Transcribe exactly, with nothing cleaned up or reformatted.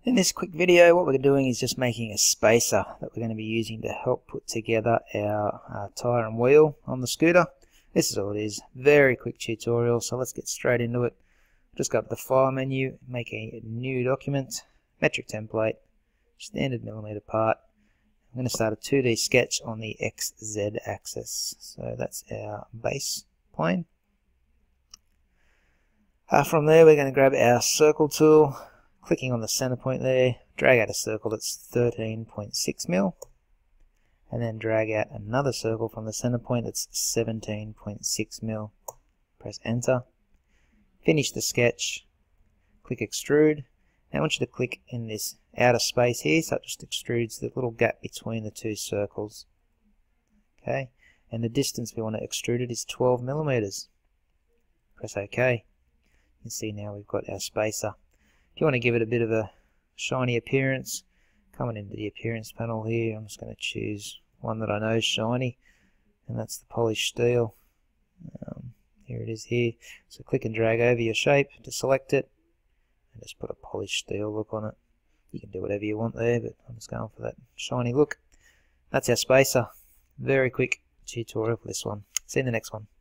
In this quick video, what we're doing is just making a spacer that we're going to be using to help put together our uh, tyre and wheel on the scooter. This is all it is. Very quick tutorial, so let's get straight into it. Just go up to the File menu, make a new document, metric template, standard millimeter part. I'm going to start a two D sketch on the X Z axis. So that's our base plane. Uh, from there, we're going to grab our circle tool. Clicking on the center point there, drag out a circle that's thirteen point six mil, and then drag out another circle from the center point that's seventeen point six mil. Press enter. Finish the sketch. Click extrude. Now I want you to click in this outer space here, so it just extrudes the little gap between the two circles. Okay, and the distance we want to extrude it is twelve millimeters. Press OK. You can see now we've got our spacer. If you want to give it a bit of a shiny appearance, coming into the appearance panel here, I'm just going to choose one that I know is shiny, and that's the polished steel. Um, here it is here. So click and drag over your shape to select it, and just put a polished steel look on it. You can do whatever you want there, but I'm just going for that shiny look. That's our spacer. Very quick tutorial for this one. See you in the next one.